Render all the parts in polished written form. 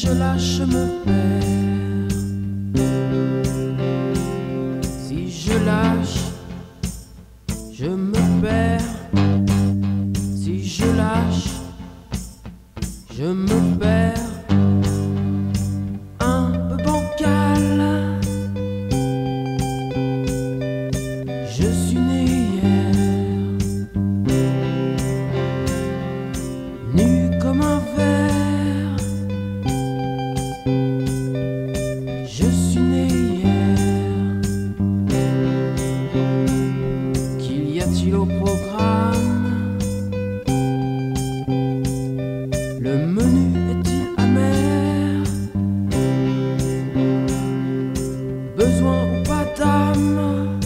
je lâche, je me perds. Si je lâche, je me perds. Si je lâche, je me perds. Un peu bancal. Je suis né hier, nu comme un verre. Je suis né hier. Qu'y a-t-il au programme? Le menu est-il amer? Besoin ou pas d'âme?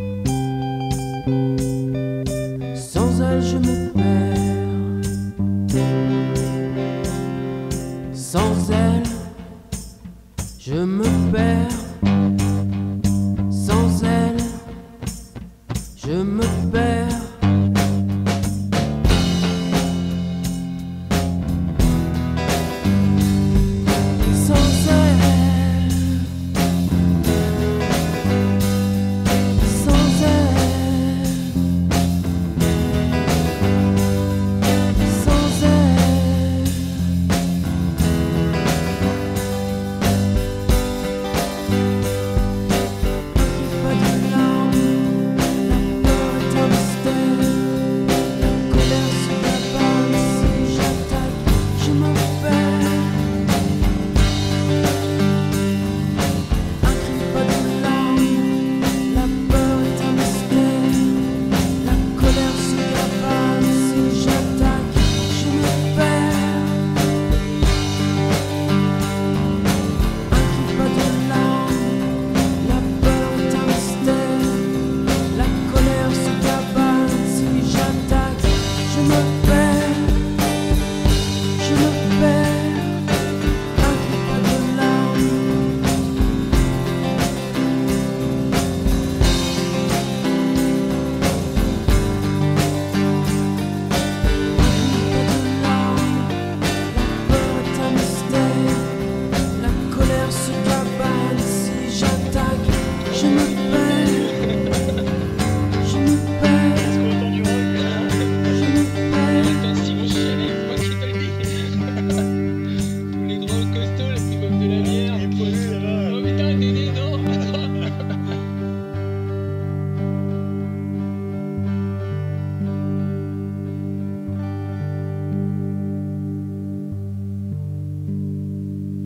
Sans elle je me perds. Sans elle je me perds.